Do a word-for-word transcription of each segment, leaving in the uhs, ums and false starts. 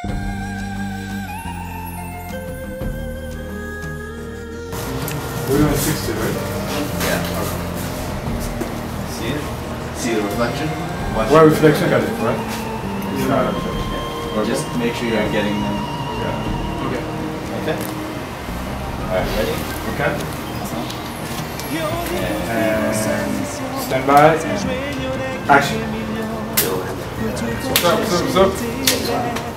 We're doing sixty, right? Yeah. Okay. See it? See the reflection? Watch What it. reflection got it, right? It's not a reflection. Yeah. Just make sure you're getting them. Yeah. Okay. Okay. Alright, ready? Okay. And And stand by. Action. What's up, what's up, what's up?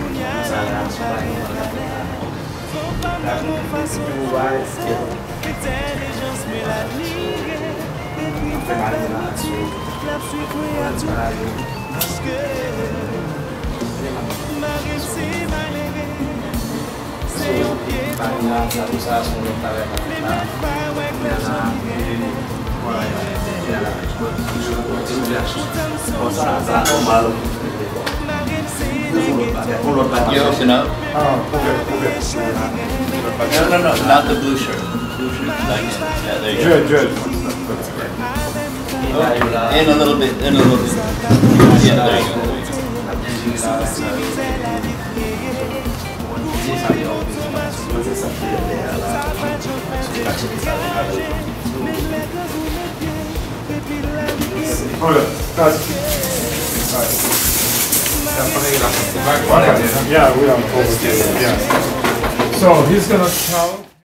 you open up. Oh, okay, okay. No, no, no, not the blue shirt. Blue shirt, like it. Yeah, there you go. Good, good. Oh, in a little bit, in a little bit. Yeah, there you go. There you Hold on. That's Alright. Yeah, we are over. Yeah. So he's gonna count.